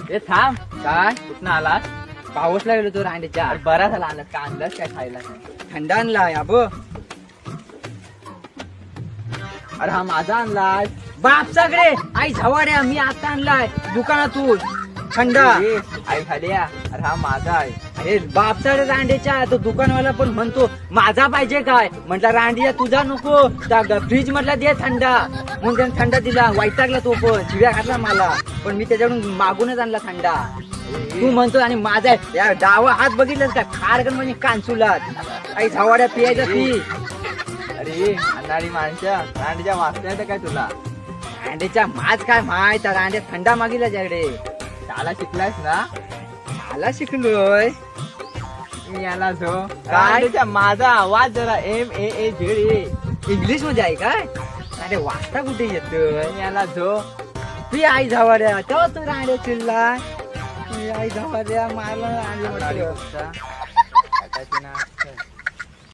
ए थांब. काय कुठं आलास? पाऊसला गेलो तो रांडेच्या. अरे बरा झाला आणलास का? आणलास काय खायला? थंड आणला अब. अरे हा माझा आणलास. बाप सगळे आई झवाड्या मी आता आणलाय दुकानातून थंड. ए, आई खाली या. अरे हा माझा आहे. अरे बाप सगळे रांडेच्या. तो दुकानवाला पण म्हणतो माझा पाहिजे काय. म्हटलं रांडिया तुझा नको, फ्रीज मधला दे थंड. म्हणून त्याने थंड दिला. वैतागला तो पण शिव्या घातला मला. पण मी त्याच्याकडून मागूनच आणला थंड. तू म्हणतो आणि माझा आहे. या डावा हात बघितलंस का? खारगण म्हणजे कांचुलात. आई झवाड्या पियायचा पी. अरे आणणारी माणसं रांडीच्या वाचल्या तर काय तुला? रांडेच्या माझ काय माहित. रांड्या थंडा मागितला त्याकडे. शाळा शिकलायस ना? मला शिकलोय. मी याला जो काय? रांडीच्या माझा आवाज जरा MAAZE. इंग्लिश मध्ये आहे काय? अरे वाचता कुठे येतोय? मी याला जो पी आई झवाड्या. तेव्हा तू रांडे चिल्ला. पी आई झवाड्या मारला रांडे आणणारी म्हटलं. गोष्ट.